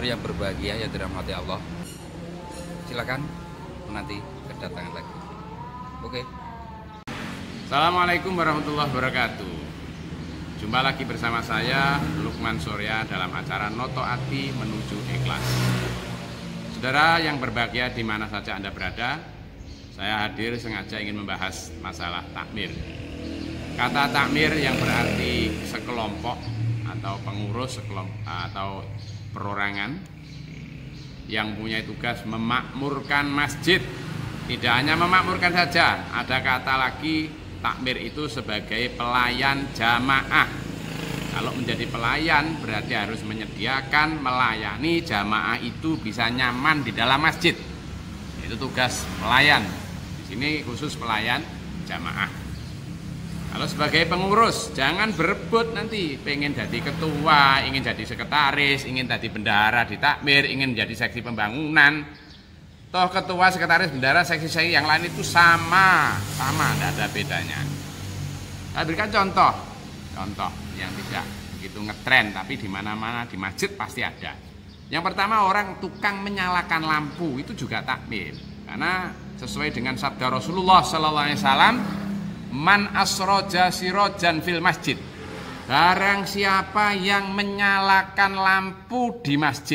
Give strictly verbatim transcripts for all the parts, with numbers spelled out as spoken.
youtuber yang berbahagia yang dirahmati Allah. Silakan nanti kedatangan lagi. Oke. Assalamualaikum warahmatullahi wabarakatuh. Jumpa lagi bersama saya Lukman Surya dalam acara Noto Ati Menuju Ikhlas. Saudara yang berbahagia di mana saja Anda berada, saya hadir sengaja ingin membahas masalah takmir. Kata takmir yang berarti sekelompok atau pengurus sekelompok atau perorangan yang punya tugas memakmurkan masjid. Tidak hanya memakmurkan saja, ada kata lagi takmir itu sebagai pelayan jamaah. Kalau menjadi pelayan berarti harus menyediakan, melayani jamaah itu bisa nyaman di dalam masjid. Itu tugas pelayan. Di sini khusus pelayan jamaah. Kalau sebagai pengurus, jangan berebut nanti pengen jadi ketua, ingin jadi sekretaris, ingin jadi bendahara di takmir, ingin jadi seksi pembangunan. Toh ketua, sekretaris, bendahara, seksi-seksi yang lain itu sama, sama, tidak ada bedanya. Saya berikan contoh, contoh yang tidak begitu ngetren, tapi di mana-mana di masjid pasti ada. Yang pertama, orang tukang menyalakan lampu itu juga takmir, karena sesuai dengan sabda Rasulullah Sallallahu Alaihi Wasallam, man asroja sirojan fil masjid. Barang siapa yang menyalakan lampu di masjid,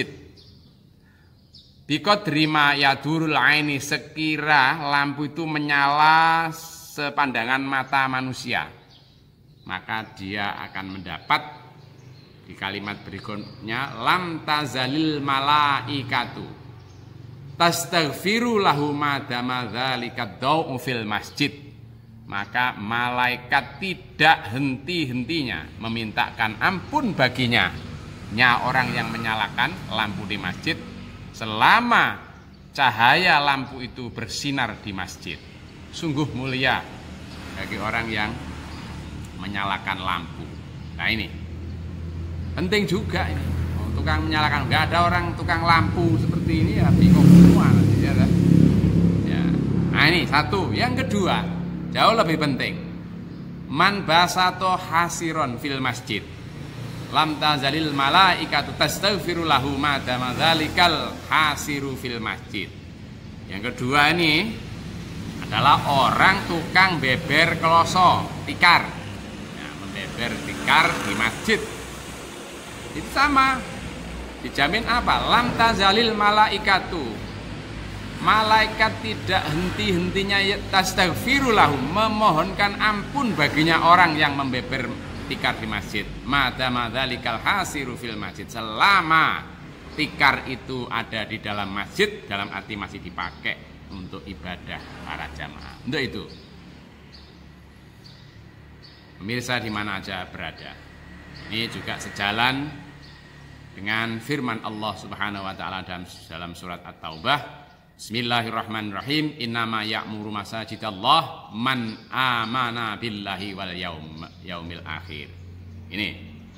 biqadrima yadurul aini, sekira lampu itu menyala sepandangan mata manusia, maka dia akan mendapat di kalimat berikutnya, lam tazalil malaikatu tastaghfiru lahu madama dzalika dzau fil masjid. Maka malaikat tidak henti-hentinya memintakan ampun baginya, nya orang yang menyalakan lampu di masjid, selama cahaya lampu itu bersinar di masjid. Sungguh mulia bagi orang yang menyalakan lampu. Nah ini penting juga ini. Oh, tukang menyalakan, nggak ada orang tukang lampu seperti ini ya bingung semua nanti, ya, ya. Nah ini satu. Yang kedua, jauh lebih penting, man basato hasiron fil masjid lam tazalil malaikatu tastaghfiru lahu madama dzalikal hasiru fil masjid. Yang kedua ini adalah orang tukang beber kloso, tikar, ya, membeber tikar di masjid. Itu sama, dijamin apa? Lam tazalil malaikatu, malaikat tidak henti-hentinya tastaghfiru lahu, memohonkan ampun baginya orang yang membeber tikar di masjid. Madama dzalikal hasiru fil masjid, selama tikar itu ada di dalam masjid, dalam arti masih dipakai untuk ibadah para jamaah. Untuk itu, pemirsa di mana aja berada, ini juga sejalan dengan firman Allah Subhanahu wa taala dalam surat At-Taubah, bismillahirrahmanirrahim, innama ya'muru masajidallah man amana billahi wal yaum, yaumil akhir. Ini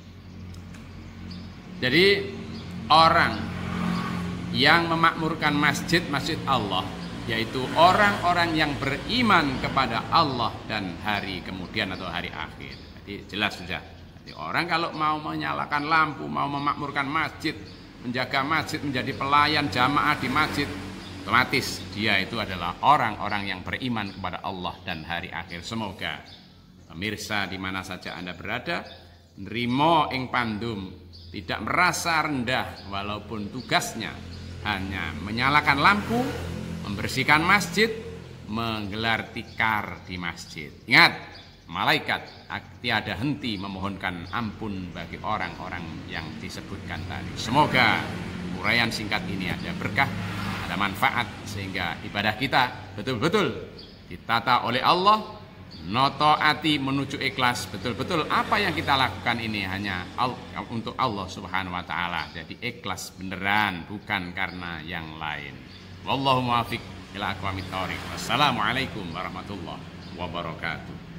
jadi orang yang memakmurkan masjid-masjid Allah, yaitu orang-orang yang beriman kepada Allah dan hari kemudian atau hari akhir. Jadi jelas sudah. Jadi orang kalau mau menyalakan lampu, mau memakmurkan masjid, menjaga masjid, menjadi pelayan jamaah di masjid, otomatis dia itu adalah orang-orang yang beriman kepada Allah dan hari akhir. Semoga pemirsa di mana saja Anda berada, nrimo ing pandum, tidak merasa rendah walaupun tugasnya hanya menyalakan lampu, membersihkan masjid, menggelar tikar di masjid. Ingat, malaikat tiada henti memohonkan ampun bagi orang-orang yang disebutkan tadi. Semoga uraian singkat ini ada berkah, ada manfaat, sehingga ibadah kita betul-betul ditata oleh Allah, noto ati menuju ikhlas. Betul-betul apa yang kita lakukan ini hanya untuk Allah Subhanahu wa taala. Jadi ikhlas beneran, bukan karena yang lain. Wallahu muwaffiq ila aqwamit thoriq. Wassalamualaikum warahmatullahi wabarakatuh.